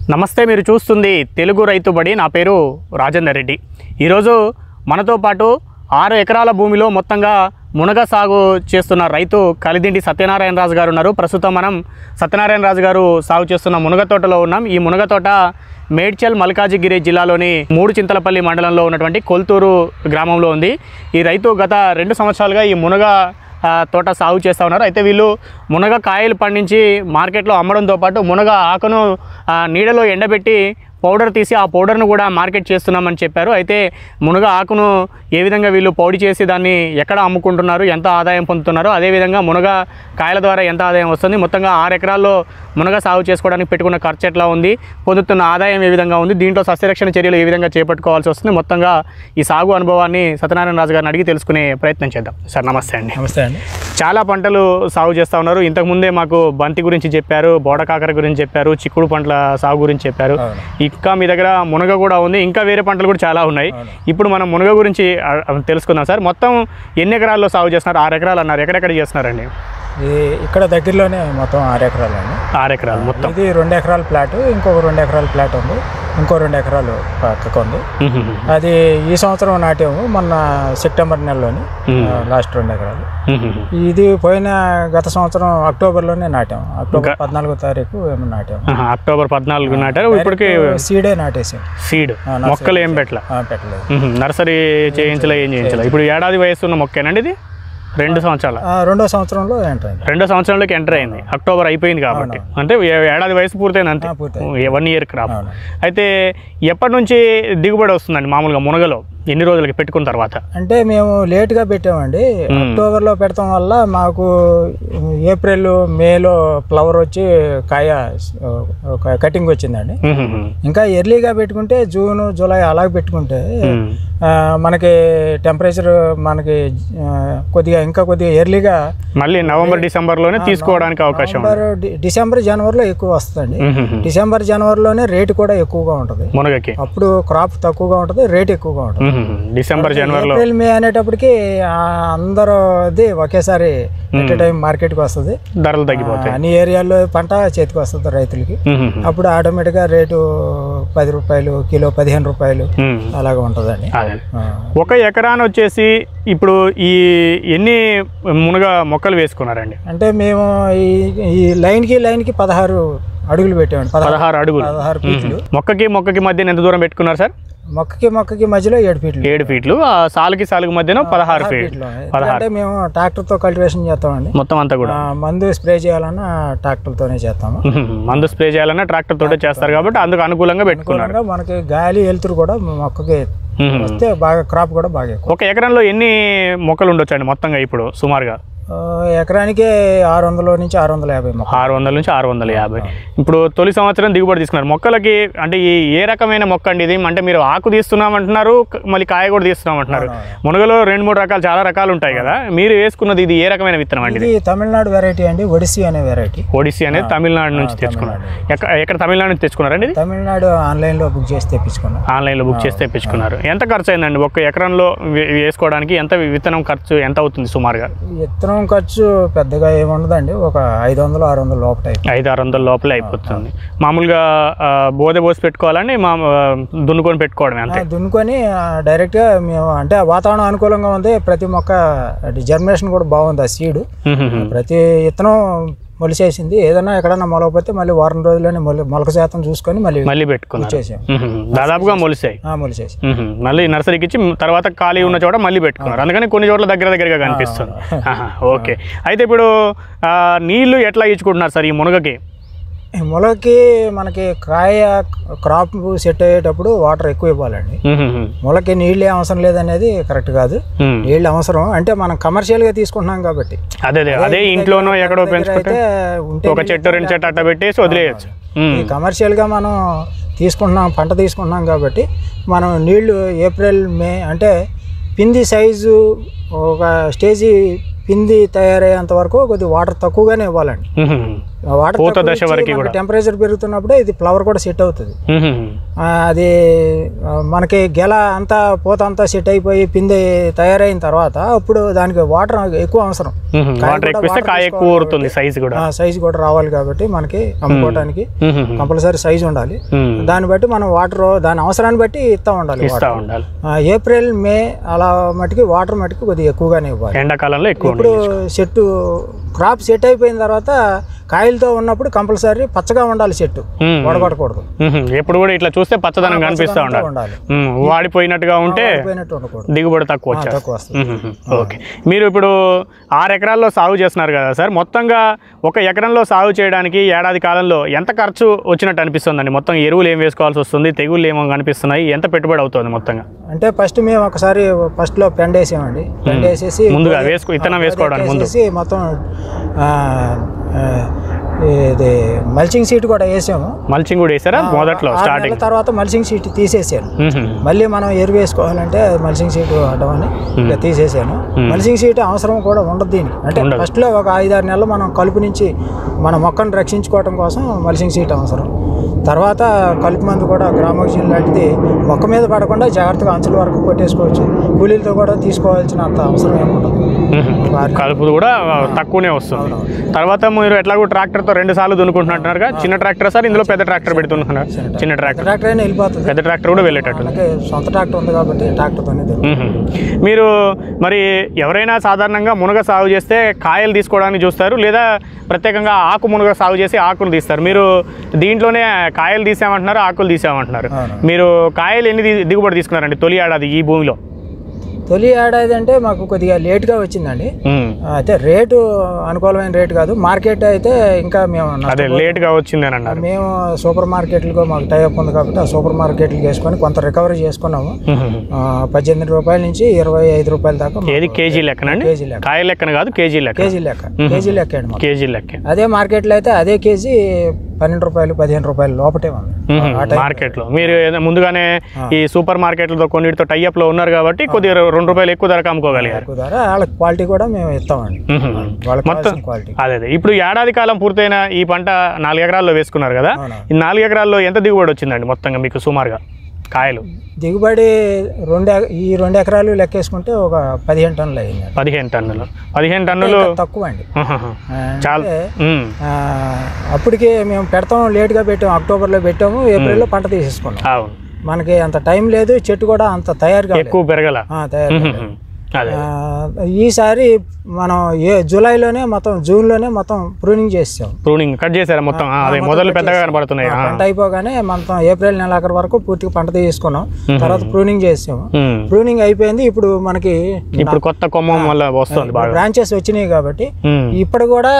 నమస్తే, మీరు చూస్తుంది తెలుగు రైతు బడి. నా పేరు రాజేందర్ రెడ్డి. ఈరోజు మనతో పాటు 6 ఎకరాల భూమిలో మొత్తంగా మునగ సాగు చేస్తున్న రైతు కలిదిండి సత్యనారాయణ రాజు గారు ఉన్నారు. ప్రస్తుతం మనం సత్యనారాయణ రాజు గారు సాగు చేస్తున్న మునగ తోటలో ఉన్నాం. ఈ మునగ తోట మేడ్చల్ మల్కాజిగిరి జిల్లాలోని మూడుచింతలపల్లి మండలంలో ఉన్నటువంటి కొల్తూరు గ్రామంలో ఉంది. ఈ రైతు గత 2 సంవత్సరాలుగా ఈ మునగ తోట సాగు చేస్తూ ఉన్నారు. అయితే వీళ్ళు మునగ కాయలు పండించి మార్కెట్లో అమ్మడంతో పాటు మునగ ఆకును నీడలో ఎండబెట్టి పౌడర్ తీసి ఆ పౌడర్ను కూడా మార్కెట్ చేస్తున్నామని చెప్పారు. అయితే మునగ ఆకును ఏ విధంగా వీళ్ళు పౌడి చేసి దాన్ని ఎక్కడ అమ్ముకుంటున్నారు, ఎంత ఆదాయం పొందుతున్నారో, అదేవిధంగా మునగ కాయల ద్వారా ఎంత ఆదాయం వస్తుంది, మొత్తంగా 6 ఎకరాల్లో మునగ సాగు చేసుకోవడానికి పెట్టుకున్న ఖర్చు ఎట్లా ఉంది, పొందుతున్న ఆదాయం ఏ విధంగా ఉంది, దీంట్లో సస్యరక్షణ చర్యలు ఏ విధంగా చేపట్టుకోవాల్సి వస్తుంది, మొత్తంగా ఈ సాగు అనుభవాన్ని సత్యనారాయణ రాజు గారిని అడిగి తెలుసుకునే ప్రయత్నం చేద్దాం. సార్ నమస్తే అండి. నమస్తే అండి. చాలా పంటలు సాగు చేస్తూ ఉన్నారు. ఇంతకుముందే మాకు బంతి గురించి చెప్పారు, బోడకాకర గురించి చెప్పారు, చిక్కుడు పంటల సాగు గురించి చెప్పారు. ఇంకా మీ దగ్గర మునగ కూడా ఉంది, ఇంకా వేరే పంటలు కూడా చాలా ఉన్నాయి. ఇప్పుడు మనం మునగ గురించి తెలుసుకుందాం. సార్ మొత్తం ఎన్ని ఎకరాల్లో సాగు చేస్తున్నారు? 6 ఎకరాలు అన్నారు. ఎక్కడెక్కడ చేస్తున్నారండి? ఇక్కడ దగ్గరలోనే మొత్తం 6 ఎకరాలు అండి. 6 ఎకరాలు మొత్తం. ఇది 2 ఎకరాల ప్లాట్, ఇంకొక 2 ఎకరాల ప్లాట్ ఉంది, ఇంకో 2 ఎకరాలు పక్కకు ఉంది. అది ఈ సంవత్సరం నాటాము, మొన్న సెప్టెంబర్ నెలలోని లాస్ట్ 2 ఎకరాలు. ఇది గత సంవత్సరం అక్టోబర్లోనే నాటాము. అక్టోబర్ 14వ తారీఖు ఏమో నాటాము. అక్టోబర్ 14 నాటారు. ఇప్పటికి సీడే నాటేసాం. సీడ్ మొక్కలు ఏం పెట్టలేదు, నర్సరీ చేయించలే, ఏం చేయించలే. ఇప్పుడు ఏడాది వయసు ఉన్న మొక్కేనండి ఇది? 2 సంవత్సరాలు. 2వ సంవత్సరంలో ఎంటర్ అయింది. 2వ సంవత్సరంలోకి ఎంటర్ అయింది. అక్టోబర్ అయిపోయింది కాబట్టి, అంటే ఏడాది వయసు పూర్తయింది అంతే, 1 ఇయర్ క్రాప్. అయితే ఎప్పటి నుంచి దిగుబడి వస్తుందండి మామూలుగా మునగలో? ఎన్ని రోజులకి పెట్టుకున్న తర్వాత? అంటే మేము లేట్గా పెట్టామండి. అక్టోబర్లో పెడతాం వల్ల మాకు ఏప్రిల్ మేలో ఫ్లవర్ వచ్చి కాయ కటింగ్ వచ్చిందండి. ఇంకా ఎర్లీగా పెట్టుకుంటే జూన్ జూలై అలాగే పెట్టుకుంటే మనకి టెంపరేచర్ మనకి ఇంకా కొద్దిగా ఎర్లీగా మళ్ళీ నవంబర్ డిసెంబర్లోనే తీసుకోవడానికి అవకాశం. డిసెంబర్ జనవరిలో ఎక్కువ వస్తుందండి. డిసెంబర్ జనవరిలోనే రేటు కూడా ఎక్కువగా ఉంటుంది మునగకి. అప్పుడు క్రాప్ తక్కువగా ఉంటుంది, రేట్ ఎక్కువగా ఉంటుంది. డిసెంబర్ జనవరిలో. ఏప్రిల్ మే అనేటప్పటికి అందరూ ఒకేసారి ఎట్ టైం మార్కెట్కి వస్తుంది, ధరలు తగ్గిపోతాయి. అన్ని ఏరియాల్లో పంట చేతికి వస్తుంది రైతులకి. అప్పుడు ఆటోమేటిక్గా రేటు 10 రూపాయలు కిలో, 15 రూపాయలు అలాగే ఉంటుందండి. 1 ఎకరాన్ని వచ్చేసి ఇప్పుడు ఈ ఎన్ని మునగ మొక్కలు వేసుకున్నారండి? అంటే మేము ఈ లైన్కి 16 అడుగులు పెట్టామండి. 16 అడుగులు. 16 ఫీట్లు. మొక్కకి మధ్య ఎంత దూరం పెట్టుకున్నారు సార్? మొక్కకి మధ్యలో 7 ఫీట్లు. 7 ఫీట్లు. సాలుకి మధ్యన 16 ఫీట్లు. అంటే మేము ట్రాక్టర్తో కల్టివేషన్ చేస్తామండి. మొత్తం అంతా కూడా మందు స్ప్రే చేయాలన్నా ట్రాక్టర్తోనే చేస్తాము. మందు స్ప్రే చేయాలన్నా ట్రాక్టర్ తోటే చేస్తారు కాబట్టి అందుకు అనుకూలంగా పెట్టుకున్నారు. మనకి గాలి వెళ్తురు కూడా మొక్కకి వస్తే బాగా క్రాప్ కూడా బాగా. 1 ఎకరంలో ఎన్ని మొక్కలు ఉండొచ్చండి మొత్తంగా ఇప్పుడు సుమారుగా? ఎకరానికి 600 నుంచి 650. 600 నుంచి 650. ఇప్పుడు తొలి సంవత్సరం దిగుబడి తీసుకున్నారు మొక్కలకి. అంటే ఈ ఏ రకమైన మొక్క అండి ఇది? అంటే మీరు ఆకు తీస్తున్నామంటున్నారు, మళ్ళీ కాయ కూడా తీస్తున్నామంటున్నారు. మునగలో 2-3 రకాలు, చాలా రకాలు ఉంటాయి కదా. మీరు వేసుకున్నది ఇది ఏ రకమైన విత్తనం అండి? ఇది తమిళనాడు వెరైటీ అండి, ఒడిస్సీ అనే వెరైటీ. ఒడిస్సీ అనేది తమిళనాడు నుంచి తెచ్చుకున్నారు. ఎక్కడ తమిళనాడు నుంచి తెచ్చుకున్నారండి? తమిళనాడు ఆన్లైన్లో బుక్ చేసి తెప్పించుకున్నారు. ఆన్లైన్లో బుక్ చేసి తెప్పించుకున్నారు. ఎంత ఖర్చు అయిందండి 1 ఎకరంలో వేసుకోవడానికి? ఎంత విత్తనం ఖర్చు ఎంత అవుతుంది సుమారుగా? విత్తనం ఖర్చు పెద్దగా ఏముండదండి, ఒక 500-600 లోపల. 500-600 లోపలే అయిపోతుంది. మామూలుగా బోధ పోసి పెట్టుకోవాలని దున్నుకొని పెట్టుకోవడమే అంతే. దున్నుకొని డైరెక్ట్గా మేము అంటే వాతావరణం అనుకూలంగా ఉంది, ప్రతి మొక్క జర్మినేషన్ కూడా బాగుంది. ఆ సీడ్ ప్రతి విత్తనం మొలిసేసింది. ఏదైనా ఎక్కడన్నా మొలకపోతే మళ్ళీ వారం రోజుల్లోనే మొలక శాతం చూసుకొని మళ్ళీ పెట్టుకున్నాం. దాదాపుగా మొలిసేసి మళ్ళీ నర్సరీకి ఇచ్చి తర్వాత ఖాళీ ఉన్న చోట మళ్ళీ పెట్టుకున్నారు. అందుకని కొన్ని చోట్ల దగ్గరగా కనిపిస్తుంది. ఓకే. అయితే ఇప్పుడు నీళ్లు ఎట్లా ఇచ్చుకుంటున్నారు సార్ ఈ మునగకి? మొలకి మనకి కాయ క్రాప్ సెట్ అయ్యేటప్పుడు వాటర్ ఎక్కువ ఇవ్వాలండి. మొలకి నీళ్ళే అవసరం లేదనేది కరెక్ట్ కాదు. నీళ్ళు అవసరం, అంటే మనం కమర్షియల్ గా తీసుకుంటున్నాం కాబట్టి. అదే ఇంట్లోనో ఎక్కడో పెంచుకుంటే ఒక చెట్టు 2 చెట్టు అట్ట పెట్టేసి వదిలేయచ్చు. కమర్షియల్ గా మనం పంట తీసుకుంటున్నాం కాబట్టి మనం నీళ్లు ఏప్రిల్ మే అంటే పిండి సైజు ఒక స్టేజీ పిండి తయారయ్యేంత వరకు కొద్దిగా వాటర్ తక్కువగానే ఇవ్వాలండి. వాటర్ పూత దశ వరకు కూడా టెంపరేచర్ పెరుగుతున్నప్పుడే ఇది ఫ్లవర్ కూడా సెట్ అవుతుంది. అది మనకి గెల అంతా పూత అంతా సెట్ అయిపోయి పిండి తయారైన తర్వాత అప్పుడు దానికి వాటర్ ఎక్కువ అవసరం. సైజ్ కూడా రావాలి కాబట్టి మనకి అమ్ముకోవడానికి కంపల్సరీ సైజ్ ఉండాలి. దాన్ని బట్టి మనం వాటర్ దాని అవసరాన్ని బట్టి ఇస్తా ఉండాలి. ఏప్రిల్ మే అలా మటుకి వాటర్ మటుకు కొద్దిగా ఎక్కువగానే ఇవ్వాలి. ఎండాకాలంలో ఇప్పుడు చెట్టు క్రాప్ సెట్ అయిపోయిన తర్వాత కాయలతో ఉన్నప్పుడు కంపల్సరీ పచ్చగా ఉండాలి, చెట్టు వడగొట్టకూడదు. ఎప్పుడు కూడా ఇట్లా చూస్తే పచ్చదనం కనిపిస్తూ ఉండాలి. వాడిపోయినట్టుగా ఉంటే దిగుబడి తక్కువ వస్తుంది. ఓకే, మీరు ఇప్పుడు 6 ఎకరాల్లో సాగు చేస్తున్నారు కదా సార్, మొత్తంగా 1 ఎకరంలో సాగు చేయడానికి ఏడాది కాలంలో ఎంత ఖర్చు వచ్చినట్టు అనిపిస్తుందండి? మొత్తం ఎరువులు ఏం వేసుకోవాల్సి వస్తుంది, తెగుళ్ళు ఏమో కనిపిస్తున్నాయి, ఎంత పెట్టుబడి అవుతుంది మొత్తంగా? అంటే ఫస్ట్ మేము ఒకసారి ఫస్ట్లో పెండ వేసామండి. పెండ వేసేసి ముందుగా విత్తనం వేసుకోవడానికి ముందు మొత్తం ఇది మల్చింగ్ షీట్ కూడా వేసాము. మల్చింగ్ కూడా వేసారా మొదట్లో? స్టార్టింగ్ తర్వాత మల్చింగ్ షీట్ తీసేసాను. మళ్ళీ మనం ఎరువు వేసుకోవాలంటే మల్చింగ్ షీట్ అడ్డమని ఇక తీసేసాను. మల్చింగ్ షీట్ అవసరం కూడా ఉండదు దీనికి. అంటే ఫస్ట్ లో ఒక 5-6 నెలలు మనం కలుపు నుంచి మన మొక్కను రక్షించుకోవడం కోసం మల్చింగ్ షీట్ అవసరం. తర్వాత కలుపు మందు కూడా గ్రామోక్సిన్ లాంటిది మొక్క మీద పడకుండా జాగ్రత్తగా అంచుల వరకు కొట్టేసుకోవచ్చు. కూలీలతో కూడా తీసుకోవాల్సిన అంత అవసరం ఏమి ఉండదు. కలుపు కూడా తక్కువనే వస్తుంది. తర్వాత మీరు ఎట్లాగో ట్రాక్టర్తో 2 సార్లు దున్నుకుంటున్నట్టున్నారుగా. చిన్న ట్రాక్టర్ సార్, ఇందులో పెద్ద ట్రాక్టర్ పెడుతున్నారు. చిన్న ట్రాక్టర్ అయినా వెళ్ళిపోతుంది, పెద్ద ట్రాక్టర్ కూడా వెళ్ళేటట్టు. సొంత ట్రాక్టర్ ఉంది కాబట్టి ట్రాక్టర్తోనే. మీరు మరి ఎవరైనా సాధారణంగా మునగ సాగు చేస్తే కాయలు తీసుకోవడానికి చూస్తారు, లేదా ప్రత్యేకంగా ఆకు మునగ సాగు చేసి ఆకులు తీస్తారు. మీరు దీంట్లోనే కాయలు తీసామంటున్నారు, ఆకులు తీసామంటున్నారు. మీరు కాయలు ఎన్ని దిగుబడి తీసుకున్నారండి తొలి ఏడాది ఈ భూమిలో? తొలి ఏడాది అంటే మాకు కొద్దిగా లేట్గా వచ్చిందండి. అయితే రేటు అనుకూలమైన రేటు కాదు. మార్కెట్ అయితే ఇంకా మేము లేట్గా వచ్చింది అని అన్నారు. మేము సూపర్ మార్కెట్లకు మాకు టైఅప్ ఉంది కాబట్టి ఆ సూపర్ మార్కెట్లకు వేసుకొని కొంత రికవరీ చేసుకున్నాము. 18 రూపాయల నుంచి 25 రూపాయల దాకా. ఏది కేజీ లెక్కనండి? కేజీ లెక్క, కాయ లెక్కన కాదు, కేజీ లెక్క. కేజీ లెక్క అండి. కేజీ లెక్క. అదే మార్కెట్లో అయితే అదే కేజీ 12 రూపాయలు 15 రూపాయలు లోపటే ఉంది మార్కెట్లో. మీరు ముందుగానే ఈ సూపర్ మార్కెట్లతో కొన్నిటితో టైఅప్ లో ఉన్నారు కాబట్టి కొద్దిగా 2 రూపాయలు ఎక్కువ ధరకు అమ్ముకోగలిగారు. వాళ్ళకి క్వాలిటీ కూడా మేము ఇస్తామండి. మొత్తం అదే. ఇప్పుడు ఏడాది కాలం పూర్తయిన ఈ పంట 4 ఎకరాల్లో వేసుకున్నారు కదా, ఈ 4 ఎకరాల్లో ఎంత దిగుబడి వచ్చిందండి మొత్తంగా మీకు సుమారుగా కాయలు? దిగుబడి ఈ 2 ఎకరాలు లెక్కేసుకుంటే ఒక 15 టన్నులు అయింది. 15 టన్నులు తక్కువ అండి. చాలా. అప్పటికి మేము పెడతాం, లేట్గా పెట్టాము. అక్టోబర్లో పెట్టాము, ఏప్రిల్లో పంట తీసేసుకున్నాం. మనకి అంత టైం లేదు, చెట్టు కూడా అంత తయారుగా ఎక్కువ పెరగల. ఈసారి మనం జూలైలోనే మొత్తం జూన్లోనే మొత్తం ప్రూనింగ్ చేసాం. ప్రూనింగ్ కట్ చేశారు మొత్తం? అదే మొదలు పెద్దగా కనబడుతున్నాయి. పంట అయిపోగానే మొత్తం ఏప్రిల్ నెలాఖరు వరకు పూర్తిగా పంట తీసుకున్నాం. తర్వాత ప్రూనింగ్ చేసాము. ప్రూనింగ్ అయిపోయింది. ఇప్పుడు మనకి కొత్త కొమ్మ వల్ల వస్తుంది, బ్రాంచెస్ వచ్చినాయి కాబట్టి ఇప్పుడు కూడా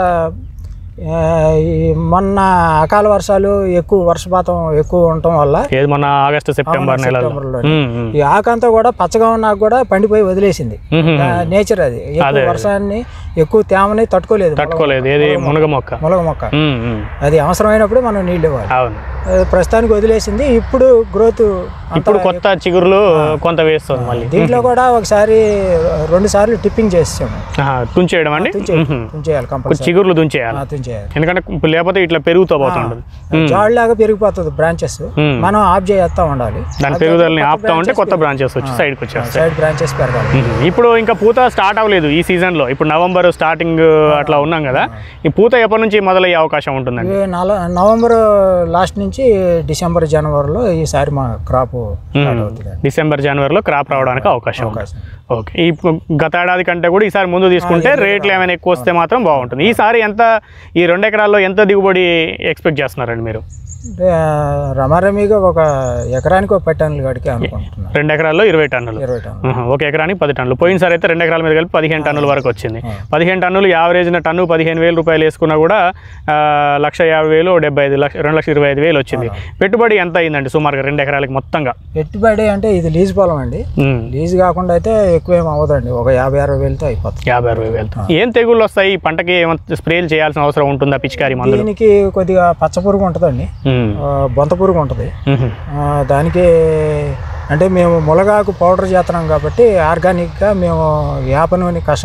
మొన్న అకాల వర్షాలు ఎక్కువ, వర్షపాతం ఎక్కువ ఉండటం వల్ల మొన్న ఆగస్టు సెప్టెంబర్లో ఈ ఆకంతా కూడా పచ్చగా ఉన్నా కూడా పండిపోయి వదిలేసింది. నేచర్ అది. ఎక్కువ వర్షాన్ని ఎక్కువ తేమని తట్టుకోలేదు. ఏది మునగ మొక్క అది అవసరమైనప్పుడు మనం నీళ్ళు ఇవ్వాలి. ప్రస్తుతానికి వదిలేసింది. ఇప్పుడు గ్రోత్, ఇప్పుడు కొత్త చిగురులు కొంత వేస్తుంది. మళ్ళీ దీంట్లో కూడా ఒకసారి 2 సార్లు టిప్పింగ్ చేసాము. తుంచేయడం అండి? తుంచేయాలి కంపల్సరీ. చిగురులు తుంచేయాలి, ఎందుకంటే లేకపోతే ఇట్లా పెరుగుతూ పోతుంటుంది. జాడ్లాగా పెరిగిపోతుంది బ్రాంచెస్. మనం ఆఫ్ చేస్తా ఉండాలి. దాని పెరుగుదలని ఆపుతా ఉంటే కొత్త బ్రాంచెస్ వచ్చి సైడ్కి వచ్చేస్తాయి. సైడ్ బ్రాంచెస్ పెరగాలి. ఇప్పుడు ఇంకా పూత స్టార్ట్ అవ్వలేదు ఈ సీజన్ లో. ఇప్పుడు నవంబర్ స్టార్టింగ్ అట్లా ఉన్నాం కదా, ఈ పూత ఎప్పటి నుంచి మొదలయ్యే అవకాశం ఉంటుందండి? నవంబర్ లాస్ట్ నుంచి డిసెంబర్ జనవరిలో ఈసారి మా క్రాప్ డిసెంబర్ జనవరిలో క్రాప్ రావడానికి అవకాశం. ఓకే, ఈ గత ఏడాది కంటే కూడా ఈసారి ముందు తీసుకుంటే రేట్లు ఏమైనా ఎక్కువ వస్తే మాత్రం బాగుంటుంది. ఈసారి ఎంత, ఈ 2 ఎకరాల్లో ఎంత దిగుబడి ఎక్స్పెక్ట్ చేస్తున్నారండి మీరు? రమారమిగా ఒక ఎకరానికి 10 టన్నులు గడికి అనుకుంటున్నాను. 2 ఎకరాల్లో 20 టన్నులు. 1 ఎకరానికి 10 టన్నులు. పోయినసారి అయితే 2 ఎకరాల మీద కలిపి 15 టన్నుల వరకు వచ్చింది. 15 టన్నులు యావరేజ్న టన్ను 15,000 రూపాయలు వేసుకున్నా కూడా 1,50,000, 2,25,000 వచ్చింది. పెట్టుబడి ఎంత అయిందండి సుమారుగా 2 ఎకరాలకి మొత్తంగా? పెట్టుబడి అంటే ఇది లీజ్ పొలం అండి. లీజ్ కాకుండా అయితే ఎక్కువ ఏం అవ్వదండి. ఒక 50-60,000తో అయిపోతుంది. 50-60,000. ఏం తెగుళ్ళు వస్తాయి ఈ పంటకి? ఏమైనా స్ప్రేలు చేయాల్సిన అవసరం ఉంటుందా? పిచికారీ మందులు? దీనికి కొద్దిగా పచ్చపురుగు ఉంటుందండి, బొంత పురుగు ఉంటుంది. దానికి అంటే మేము ములగాకు పౌడర్ చేస్తున్నాం కాబట్టి ఆర్గానిక్గా మేము వేప నూనె కషాయం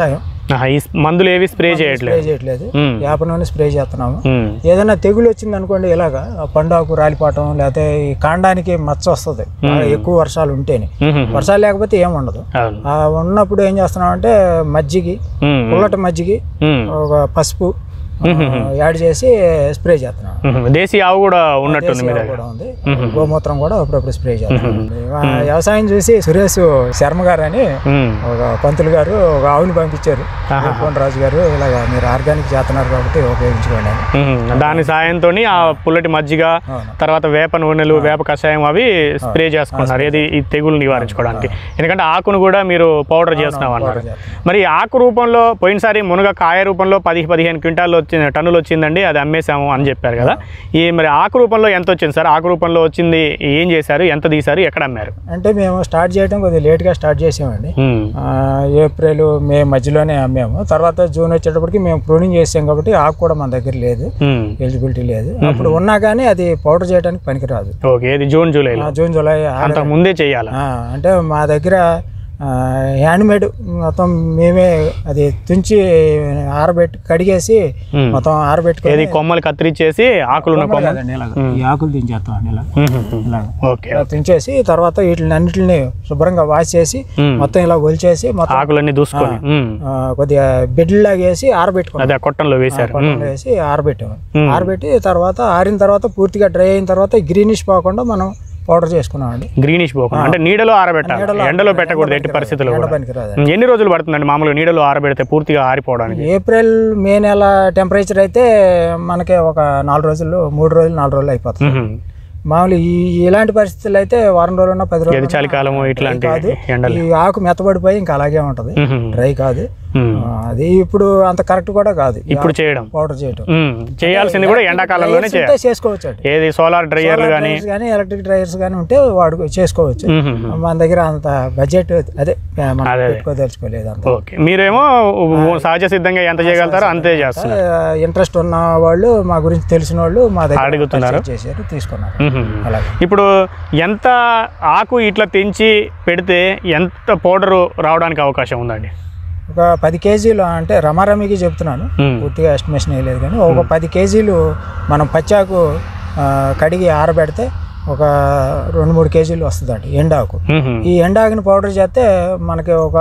ఈ మందులు ఏవి స్ప్రే చేయట్లేదు, వేప నూనె స్ప్రే చేస్తున్నాము. ఏదైనా తెగులు వచ్చింది అనుకోండి, ఇలాగా పండాకు రాలిపోవటం, లేకపోతే ఈ కాండానికి మచ్చ వస్తుంది ఎక్కువ వర్షాలు ఉంటేనే. వర్షాలు లేకపోతే ఏముండదు. ఉన్నప్పుడు ఏం చేస్తున్నాం అంటే మజ్జిగి, పుల్లటి మజ్జిగి, ఒక పసుపు యాడ్ చేసి స్ప్రే చేస్తున్నాం. దేశీ ఆవు కూడా ఉన్నట్టుంది, కూడా ఉంది, గోమూత్రం కూడా అప్పుడప్పుడు స్ప్రే చేస్తున్నాం. వ్యవసాయం చూసి సురేష్ శర్మ గారు అని ఒక పంతులు గారు ఒక ఆవుని పంపించారు, రాజు గారు, ఇలాగ మీరు ఆర్గానిక్ చేస్తున్నారు కాబట్టి ఉపయోగించుకోండి. దాని సాయంతో ఆ పుల్లటి మజ్జిగ, తర్వాత వేప నూనెలు, వేప కషాయం అవి స్ప్రే చేసుకున్నారు, ఏది ఈ తెగులు నివారించుకోవడానికి. ఎందుకంటే ఆకును కూడా మీరు పౌడర్ చేస్తున్నాం అన్నారు. మరి ఆకు రూపంలో పోయినసారి మునగ కాయ రూపంలో 10-15 క్వింటాల్లో టన్నులు వచ్చిందండి, అది అమ్మేశాము అని చెప్పారు కదా. ఈ మరి ఆకు రూపంలో ఎంత వచ్చింది సార్? ఆకు రూపంలో వచ్చింది ఏం చేశారు, ఎంత తీశారు, ఎక్కడ అమ్మారు? అంటే మేము స్టార్ట్ చేయడం కొద్దిగా లేట్గా స్టార్ట్ చేసామండి. ఏప్రిల్ మే మధ్యలోనే అమ్మాము. తర్వాత జూన్ వచ్చేటప్పటికి మేము ప్రూనింగ్ చేసాం కాబట్టి ఆకు కూడా మన దగ్గర లేదు, ఎలిజిబిలిటీ లేదు. అప్పుడు ఉన్నా కానీ అది పౌడర్ చేయడానికి పనికిరాదు. ఓకే, ఇది జూన్ జూలై అంతకు ముందే చేయాలి. అంటే మా దగ్గర హ్యాండ్మేడ్ మొత్తం మేమే అది తుంచి ఆరబెట్టి కడిగేసి మొత్తం ఆరబెట్టుకొని కొమ్మలు కత్తిరించేసి ఆకులు ఈ ఆకులు దించేస్తాం ఇలా తుంచేసి తర్వాత వీటిని అన్నిటిని శుభ్రంగా వాష్ చేసి మొత్తం ఇలా ఒలిచేసి మొత్తం ఆకులన్నీ దూసుకొని కొద్దిగా బెడ్లాగా వేసి ఆరబెట్టుకున్నాం, కొట్టంలో వేసి ఆరబెట్టాము. ఆరబెట్టి తర్వాత ఆరిన తర్వాత పూర్తిగా డ్రై అయిన తర్వాత గ్రీనిష్ పోకుండా మనం పౌడర్ చేసుకున్నాం అండి. గ్రీనిష్ పోకుండా అంటే నీడలో ఆరబెట్టాలి, ఎండలో పెట్టకూడదు ఎట్టి పరిస్థితుల్లో. ఎన్ని రోజులు పడుతుందండి మామూలుగా నీడలో ఆరబెడితే పూర్తిగా ఆరిపోవడానికి? ఏప్రిల్ మే నెల టెంపరేచర్ అయితే మనకి ఒక 4 రోజులు 3 రోజులు 4 రోజులు అయిపోతుంది. మామూలు ఇలాంటి పరిస్థితులు అయితే వారం రోజులు 10 రోజులు చలికాలం ఇట్లాంటి ఈ ఆకు మెత్తబడిపోయి ఇంకా అలాగే ఉంటది, డ్రై కాదు. అది ఇప్పుడు అంత కరెక్ట్ కూడా కాదు ఇప్పుడు చేయడం, పౌడర్ చేయడం. చేయాల్సింది కూడా ఎండాకాలంలోనే చేసుకోవచ్చు. ఏది సోలార్ డ్రైయర్లు కానీ ఎలక్ట్రిక్ డ్రైయర్స్ కానీ ఉంటే వాడు చేసుకోవచ్చు. మన దగ్గర అంత బడ్జెట్ అదే తెలుసుకోలేదు అంత. మీరేమో సహజ సిద్ధంగా ఎంత చేయగలుగుతారో అంతే చేస్తారు. ఇంట్రెస్ట్ ఉన్న వాళ్ళు, మా గురించి తెలిసిన వాళ్ళు మా దగ్గర అడుగుతున్నారు, చేశారు, తీసుకున్నారు. అలాగే ఇప్పుడు ఎంత ఆకు ఇట్లా తెంచి పెడితే ఎంత పౌడర్ రావడానికి అవకాశం ఉందండి? ఒక 10 కేజీలు, అంటే రమారమికి చెప్తున్నాను, పూర్తిగా ఎస్టిమేషన్ వేయలేదు కానీ ఒక 10 కేజీలు మనం పచ్చాకు కడిగి ఆరబెడితే ఒక 2-3 కేజీలు వస్తుందండి ఎండాకు. ఈ ఎండాకుని పౌడర్ చేస్తే మనకి ఒక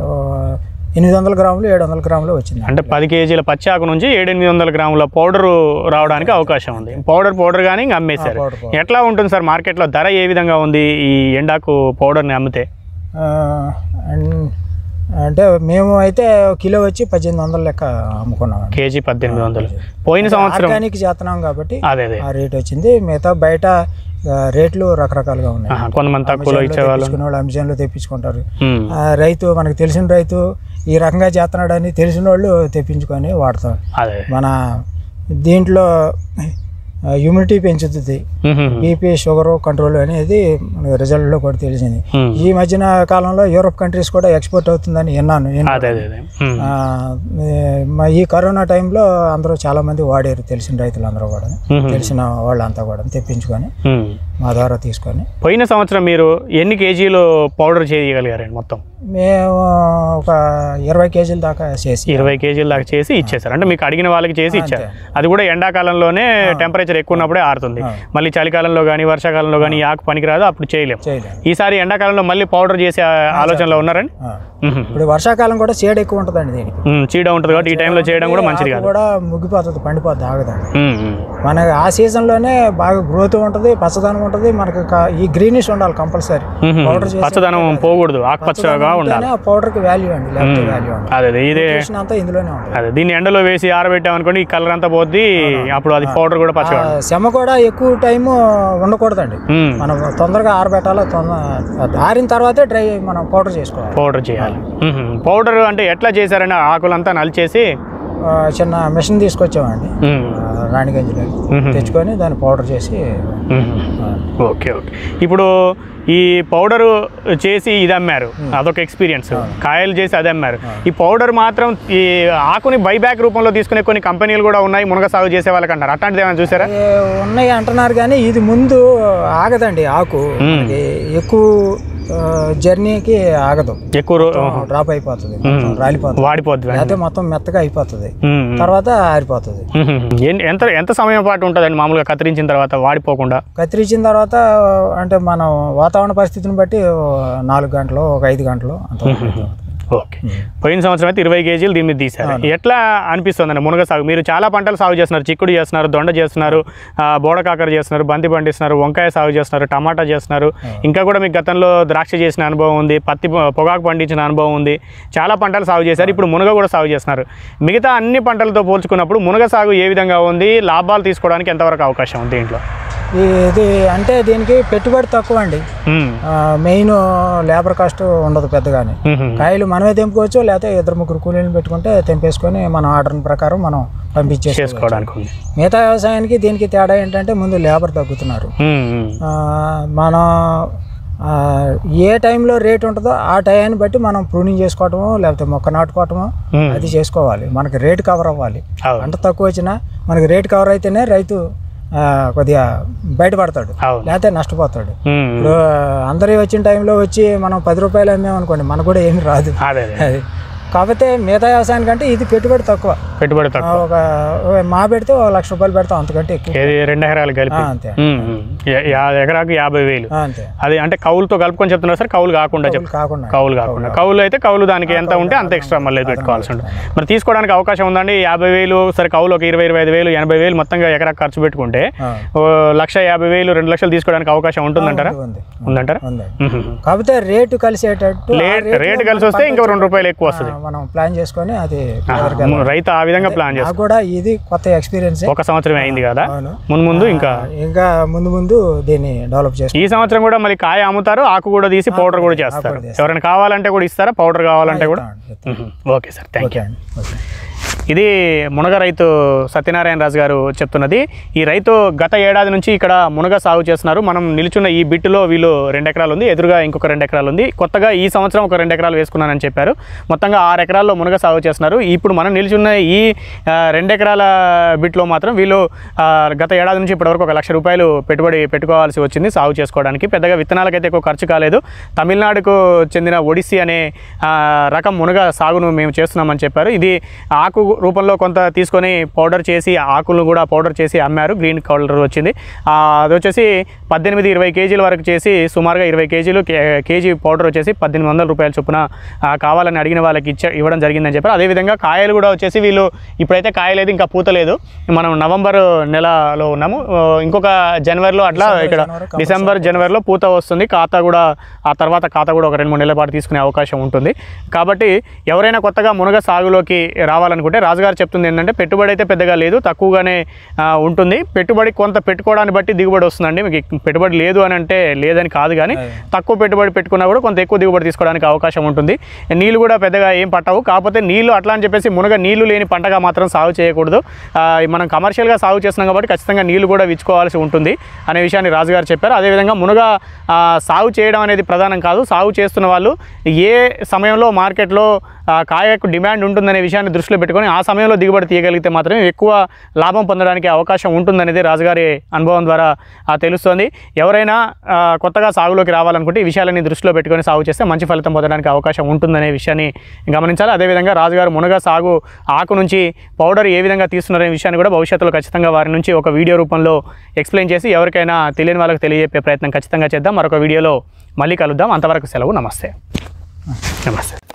800 గ్రాములు 700 గ్రాములు వచ్చింది. అంటే 10 కేజీల పచ్చాకు నుంచి 700-800 గ్రాముల పౌడర్ రావడానికి అవకాశం ఉంది. పౌడర్ కానీ ఇంకా అమ్మేశారు. ఎట్లా ఉంటుంది సార్ మార్కెట్లో ధర, ఏ విధంగా ఉంది ఈ ఎండాకు పౌడర్ని అమ్మితే? అంటే మేము అయితే కిలో వచ్చి 1800 లెక్క అమ్ముకున్నాం, కేజీ 1800. పోయిన సంవత్సరం ఆర్గానిక్ చేస్తున్నాం కాబట్టి ఆ రేట్ వచ్చింది. మిగతా బయట రేట్లు రకరకాలుగా ఉన్నాయి. కొంతమంది తక్కువలో ఇచ్చేవాళ్ళు, అమెజాన్లో తెప్పించుకుంటారు. రైతు మనకు తెలిసిన రైతు ఈ రకంగా చేస్తున్నాడని తెలిసిన వాళ్ళు తెప్పించుకొని వాడతాం. మన దీంట్లో హ్యూమిడిటీ పెంచుతుంది, బీపీ షుగర్ కంట్రోల్ అనేది రిజల్ట్లో కూడా తెలిసింది. ఈ మధ్యన కాలంలో యూరోప్ కంట్రీస్ కూడా ఎక్స్పోర్ట్ అవుతుందని విన్నాను. ఈ కరోనా టైంలో అందరూ చాలా మంది వాడారు, తెలిసిన రైతులు అందరూ కూడా, తెలిసిన వాళ్ళంతా కూడా తెప్పించుకొని మా ద్వారా తీసుకొని. పోయిన సంవత్సరం మీరు ఎన్ని కేజీలు పౌడర్ చేయగలిగారండి మొత్తం? మేము ఒక 20 కేజీల దాకా చేసి 20 కేజీల దాకా చేసి ఇచ్చేసారు. అంటే మీకు అడిగిన వాళ్ళకి చేసి ఇచ్చారు. అది కూడా ఎండాకాలంలోనే టెంపరేచర్ ఎక్కువ ఉన్నప్పుడే ఆరుతుంది. మళ్ళీ చలికాలంలో కానీ వర్షాకాలంలో కానీ ఆకు పనికిరాదు, అప్పుడు చేయలేము. ఈసారి ఎండాకాలంలో మళ్ళీ పౌడర్ చేసే ఆలోచనలో ఉన్నారండి? ఇప్పుడు వర్షాకాలం కూడా చీడ ఎక్కువ ఉంటుందండి, దీనికి చీడ ఉంటుంది కాబట్టి ఈ టైంలో చేయడం కూడా మంచిది కాదు. కూడా ముగ్గిపోతుంది, పండిపోతుంది, ఆగదండి. మనకి ఆ సీజన్లోనే బాగా గ్రోత్ ఉంటుంది, పచ్చదనం ఉంటుంది. మనకి ఈ గ్రీనిష్ ఉండాలి కంపల్సరీ. పౌడర్ పచ్చదనం పోకూడదు, ఆకుపచ్చగా ఉండాలి. పౌడర్ కి వాల్యూ అండి, లేకపోతే వాల్యూ ఉండదు. అదే ఇదే అంతా ఇందులోనే ఉంటుంది. అదే దీన్ని ఎండలో వేసి ఆరబెట్టాం అనుకోండి, ఈ కలర్ అంతా పోద్ది, అప్పుడు అది పౌడర్ కూడా పచ్చగా. చెమ్మ కూడా ఎక్కువ టైం ఉండకూడదండి, మనం తొందరగా ఆరబెట్టాలి. ఆరిన తర్వాతే డ్రై మనం పౌడర్ చేసుకోవాలి. పౌడర్ చేయాలి. పౌడర్ అంటే ఎట్లా చేశారండి? ఆకులంతా నలిచేసి చిన్న మిషన్ తీసుకొచ్చామండి, రాణిగంజ్లో తెచ్చుకొని దాన్ని పౌడర్ చేసి. Okay okay. ఇప్పుడు ఈ పౌడరు చేసి ఇది అమ్మారు, అదొక ఎక్స్పీరియన్స్. కాయలు చేసి అది అమ్మారు. ఈ పౌడర్ మాత్రం ఈ ఆకుని బైబ్యాక్ రూపంలో తీసుకునే కొన్ని కంపెనీలు కూడా ఉన్నాయి మునగ సాగు చేసే వాళ్ళకి అంటారు. అట్లాంటిది ఏమైనా చూసారా? ఉన్నాయి అంటున్నారు కానీ ఇది ముందు ఆగదండి. ఆకు ఎక్కువ జర్నీకి ఆగదు, ఎక్కువ డ్రాప్ అయిపోతుంది, రాలిపోతుంది, వాడిపోద్ది, లేకపోతే మొత్తం మెత్తగా అయిపోతుంది, తర్వాత ఆరిపోతుంది. ఎంత ఎంత సమయం పాటు ఉంటుందండి మామూలుగా కత్తిరించిన తర్వాత వాడిపోకుండా? కత్తిరించిన తర్వాత అంటే మనం వాతావరణ పరిస్థితిని బట్టి 4 గంటలు, ఒక 5 గంటలు అంత. ఓకే. పోయిన సంవత్సరం అయితే 20 కేజీలు దీని మీద తీశారు. ఎట్లా అనిపిస్తుందండి మునగ సాగు? మీరు చాలా పంటలు సాగు చేస్తున్నారు, చిక్కుడు చేస్తున్నారు, దొండ చేస్తున్నారు, బోడకాకర చేస్తున్నారు, బంతి పండిస్తున్నారు, వంకాయ సాగు చేస్తున్నారు, టమాటా చేస్తున్నారు, ఇంకా కూడా మీకు గతంలో ద్రాక్ష చేసిన అనుభవం ఉంది, పత్తి పొగాకు పండించిన అనుభవం ఉంది, చాలా పంటలు సాగు చేశారు. ఇప్పుడు మునగ కూడా సాగు చేస్తున్నారు. మిగతా అన్ని పంటలతో పోల్చుకున్నప్పుడు మునగ సాగు ఏ విధంగా ఉంది? లాభాలు తీసుకోవడానికి ఎంతవరకు అవకాశం ఉంది దీంట్లో? ఇది అంటే దీనికి పెట్టుబడి తక్కువ అండి, మెయిన్ లేబర్ కాస్ట్ ఉండదు పెద్దగానే. కాయలు మనమే తెంపుకోవచ్చు, లేకపోతే 2-3 కూలీలను పెట్టుకుంటే తెంపేసుకొని మన ఆర్డర్ ప్రకారం మనం పంపించేసుకోవడానికి. మిగతా వ్యవసాయానికి దీనికి తేడా ఏంటంటే ముందు లేబర్ తగ్గుతున్నారు. మనం ఏ టైంలో రేట్ ఉంటుందో ఆ టైంని బట్టి మనం ప్రూనింగ్ చేసుకోవటము, లేకపోతే మొక్క నాటుకోవటము అది చేసుకోవాలి. మనకి రేట్ కవర్ అవ్వాలి. పంట తక్కువ వచ్చినా మనకి రేట్ కవర్ అయితేనే రైతు కొద్దిగా బయటపడతాడు, లేకపోతే నష్టపోతాడు. ఇప్పుడు అందరూ వచ్చిన టైంలో వచ్చి మనం 10 రూపాయలు అమ్మేమనుకోండి, మనకు కూడా ఏమి రాదు. అది కాకపోతే మిగతా వ్యవసాయానికంటే ఇది పెట్టుబడి తక్కువ. ఒక మా పెడితే 1 లక్ష రూపాయలు పెడతాం, అంతకంటే ఎక్కువ. 2 ఎకరాలు కలిపి అంతే, ఎకరాకు 50,000 అంతే. అది అంటే కౌలుతో కలుపుకొని చెప్తున్నారు సార్? కౌలు కాకుండా కౌలు కాకుండా కౌలు అయితే కౌలు దానికి ఎంత ఉంటే అంత ఎక్స్ట్రా మళ్ళీ పెట్టుకోవాల్సి ఉంటుంది. మరి తీసుకోవడానికి అవకాశం ఉందండి? 50,000 సరే, కౌలు ఒక 20-25,000, 80,000 మొత్తంగా ఎకరా ఖర్చు పెట్టుకుంటే 1,50,000, 2 లక్షలు తీసుకోవడానికి అవకాశం ఉంటుందంటారా? ఉందంటారా? కాకపోతే రేటు కలిసేటట్టు, రేటు కలిసి వస్తే ఇంకా 2 రూపాయలు ఎక్కువ వస్తుంది. మనం ప్లాన్ చేసుకొని అది రైతు ఆ విధంగా ప్లాన్ చేస్తారు. కూడా ఇది కొత్త ఎక్స్పీరియన్స్, 1 సంవత్సరం అయింది కదా, ముందు ఇంకా ముందు దీన్ని డెవలప్ చేస్తారు. ఈ సంవత్సరం కూడా మళ్ళీ కాయ అమ్ముతారు, ఆకు కూడా తీసి పౌడర్ కూడా చేస్తారు. ఎవరైనా కావాలంటే కూడా ఇస్తారా? పౌడర్ కావాలంటే కూడా? Okay sir, thank you. ఇది మునగ రైతు సత్యనారాయణ రాజు గారు చెప్తున్నది. ఈ రైతు గత ఏడాది నుంచి ఇక్కడ మునగ సాగు చేస్తున్నారు. మనం నిలుచున్న ఈ బిట్టులో వీళ్ళు 2 ఎకరాలు ఉంది, ఎదురుగా ఇంకొక 2 ఎకరాలు ఉంది. కొత్తగా ఈ సంవత్సరం ఒక 2 ఎకరాలు వేసుకున్నానని చెప్పారు. మొత్తంగా 6 ఎకరాల్లో మునగ సాగు చేస్తున్నారు. ఇప్పుడు మనం నిలుచున్న ఈ 2 ఎకరాల బిట్లో మాత్రం వీళ్ళు గత ఏడాది నుంచి ఇప్పటివరకు 1 లక్ష రూపాయలు పెట్టుబడి పెట్టుకోవాల్సి వచ్చింది సాగు చేసుకోవడానికి. పెద్దగా విత్తనాలకైతే ఎక్కువ ఖర్చు కాలేదు. తమిళనాడుకు చెందిన ఒడిస్సీ అనే రకం మునగ సాగును మేము చేస్తున్నామని చెప్పారు. ఇది ఆకు రూపంలో కొంత తీసుకొని పౌడర్ చేసి, ఆకులను కూడా పౌడర్ చేసి అమ్మారు. గ్రీన్ కలర్ వచ్చింది. అది వచ్చేసి 18-20 కేజీల వరకు చేసి సుమారుగా 20 కేజీలు కేజీ పౌడర్ వచ్చేసి 1,800 రూపాయల చొప్పున కావాలని అడిగిన వాళ్ళకి ఇవ్వడం జరిగిందని చెప్పారు. అదేవిధంగా కాయలు కూడా వచ్చేసి వీళ్ళు ఇప్పుడైతే కాయలేదు, ఇంకా పూత లేదు. మనం నవంబర్ నెలలో ఉన్నాము, ఇంకొక జనవరిలో అట్లా ఇక్కడ డిసెంబర్ జనవరిలో పూత వస్తుంది. ఖాతా కూడా ఆ తర్వాత ఖాతా కూడా ఒక 2-3 నెలల పాటు తీసుకునే అవకాశం ఉంటుంది. కాబట్టి ఎవరైనా కొత్తగా మునగ సాగులోకి రావాలనుకుంటే రాజుగారు చెప్తుంది ఏంటంటే పెట్టుబడి అయితే పెద్దగా లేదు, తక్కువగానే ఉంటుంది. పెట్టుబడి కొంత పెట్టుకోవడాన్ని బట్టి దిగుబడి వస్తుందండి. మీకు పెట్టుబడి లేదు అని అంటే లేదని కాదు, కానీ తక్కువ పెట్టుబడి పెట్టుకున్నా కూడా కొంత ఎక్కువ దిగుబడి తీసుకోవడానికి అవకాశం ఉంటుంది. నీళ్ళు కూడా పెద్దగా ఏం పట్టవు. కాకపోతే నీళ్ళు అట్లా అని చెప్పేసి మునగ నీళ్లు లేని పంటగా మాత్రం సాగు చేయకూడదు. మనం కమర్షియల్గా సాగు చేస్తున్నాం కాబట్టి ఖచ్చితంగా నీళ్లు కూడా విచ్చుకోవాల్సి ఉంటుంది అనే విషయాన్ని రాజుగారు చెప్పారు. అదేవిధంగా మునగ సాగు చేయడం అనేది ప్రధానం కాదు. సాగు చేస్తున్న వాళ్ళు ఏ సమయంలో మార్కెట్లో కాయకు డిమాండ్ ఉంటుందనే విషయాన్ని దృష్టిలో పెట్టుకొని ఆ సమయంలో దిగుబడి తీయగలిగితే మాత్రమే ఎక్కువ లాభం పొందడానికి అవకాశం ఉంటుందనేది రాజుగారి అనుభవం ద్వారా తెలుస్తోంది. ఎవరైనా కొత్తగా సాగులోకి రావాలనుకుంటే ఈ విషయాలన్నీ దృష్టిలో పెట్టుకొని సాగు చేస్తే మంచి ఫలితం పొందడానికి అవకాశం ఉంటుందనే విషయాన్ని గమనించాలి. అదేవిధంగా రాజుగారు మునగ సాగు ఆకు నుంచి పౌడర్ ఏ విధంగా తీస్తున్నారనే విషయాన్ని కూడా భవిష్యత్తులో ఖచ్చితంగా వారి నుంచి ఒక వీడియో రూపంలో ఎక్స్ప్లెయిన్ చేసి ఎవరికైనా తెలియని వాళ్ళకి తెలియజెప్పే ప్రయత్నం ఖచ్చితంగా చేద్దాం. మరొక వీడియోలో మళ్ళీ కలుద్దాం. అంతవరకు సెలవు. నమస్తే.